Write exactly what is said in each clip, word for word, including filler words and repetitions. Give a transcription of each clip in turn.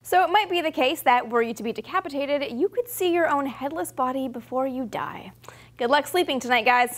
So it might be the case that were you to be decapitated, you could see your own headless body before you die. Good luck sleeping tonight, guys.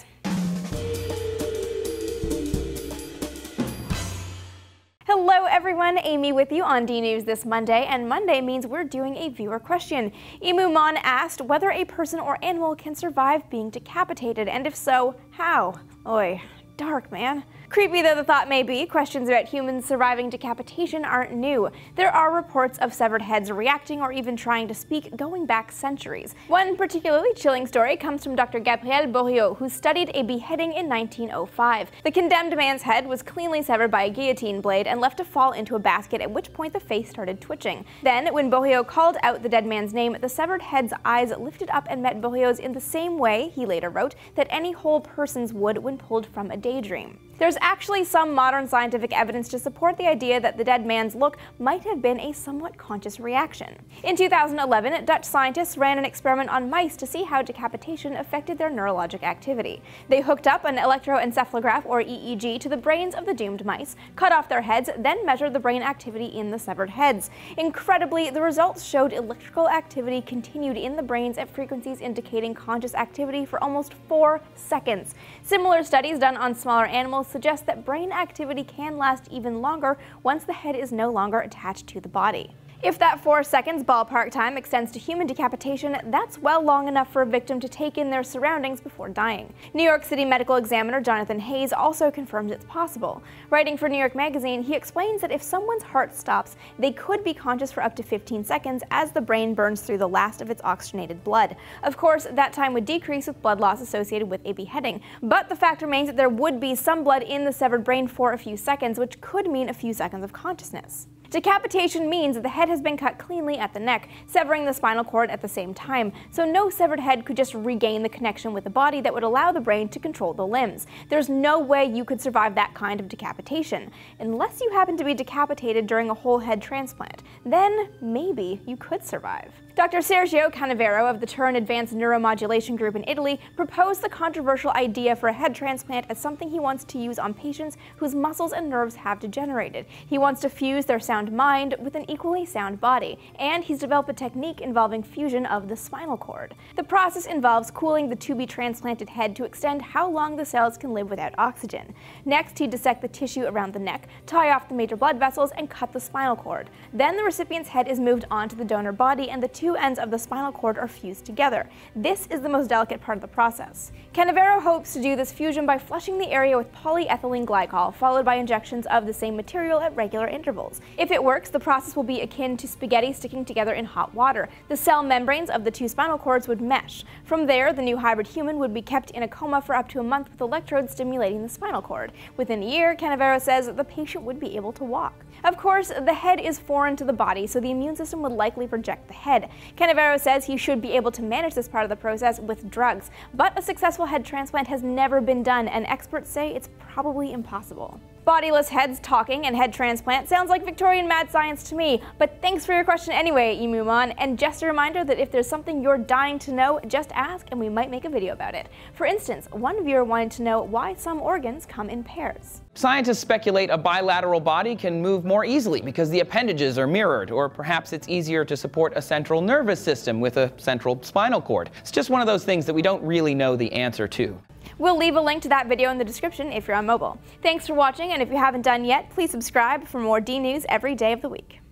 Hello everyone, Amy with you on D News this Monday, and Monday means we're doing a viewer question. Emu Mon asked whether a person or animal can survive being decapitated, and if so, how? Oy, dark, man. Creepy though the thought may be, questions about humans surviving decapitation aren't new. There are reports of severed heads reacting or even trying to speak going back centuries. One particularly chilling story comes from Doctor Gabriel Bourriot, who studied a beheading in nineteen oh five. The condemned man's head was cleanly severed by a guillotine blade and left to fall into a basket, at which point the face started twitching. Then, when Bourriot called out the dead man's name, the severed head's eyes lifted up and met Bourriot's in the same way, he later wrote, that any whole person's would when pulled from a daydream. There's actually some modern scientific evidence to support the idea that the dead man's look might have been a somewhat conscious reaction. In two thousand eleven, Dutch scientists ran an experiment on mice to see how decapitation affected their neurologic activity. They hooked up an electroencephalograph, or E E G, to the brains of the doomed mice, cut off their heads, then measured the brain activity in the severed heads. Incredibly, the results showed electrical activity continued in the brains at frequencies indicating conscious activity for almost four seconds. Similar studies done on smaller animals suggest that brain activity can last even longer once the head is no longer attached to the body. If that four seconds ballpark time extends to human decapitation, that's well long enough for a victim to take in their surroundings before dying. New York City medical examiner Jonathan Hayes also confirms it's possible. Writing for New York Magazine, he explains that if someone's heart stops, they could be conscious for up to fifteen seconds as the brain burns through the last of its oxygenated blood. Of course, that time would decrease with blood loss associated with a beheading, but the fact remains that there would be some blood in the severed brain for a few seconds, which could mean a few seconds of consciousness. Decapitation means that the head has been cut cleanly at the neck, severing the spinal cord at the same time, so no severed head could just regain the connection with the body that would allow the brain to control the limbs. There's no way you could survive that kind of decapitation, unless you happen to be decapitated during a whole head transplant. Then maybe you could survive. Doctor Sergio Canavero of the Turin Advanced Neuromodulation Group in Italy proposed the controversial idea for a head transplant as something he wants to use on patients whose muscles and nerves have degenerated. He wants to fuse their sound mind with an equally sound body, and he's developed a technique involving fusion of the spinal cord. The process involves cooling the to-be-transplanted head to extend how long the cells can live without oxygen. Next, he dissect the tissue around the neck, tie off the major blood vessels, and cut the spinal cord. Then the recipient's head is moved onto the donor body, and the two ends of the spinal cord are fused together. This is the most delicate part of the process. Canavero hopes to do this fusion by flushing the area with polyethylene glycol, followed by injections of the same material at regular intervals. If it works, the process will be akin to spaghetti sticking together in hot water. The cell membranes of the two spinal cords would mesh. From there, the new hybrid human would be kept in a coma for up to a month with electrodes stimulating the spinal cord. Within a year, Canavero says the patient would be able to walk. Of course, the head is foreign to the body, so the immune system would likely reject the head. Canavero says he should be able to manage this part of the process with drugs, but a successful head transplant has never been done, and experts say it's probably impossible. Bodiless heads talking and head transplant sounds like Victorian mad science to me, but thanks for your question anyway, Emu Mon, and just a reminder that if there's something you're dying to know, just ask and we might make a video about it. For instance, one viewer wanted to know why some organs come in pairs. Scientists speculate a bilateral body can move more easily because the appendages are mirrored, or perhaps it's easier to support a central nervous system with a central spinal cord. It's just one of those things that we don't really know the answer to. We'll leave a link to that video in the description if you're on mobile. Thanks for watching, and if you haven't done yet, please subscribe for more D News every day of the week.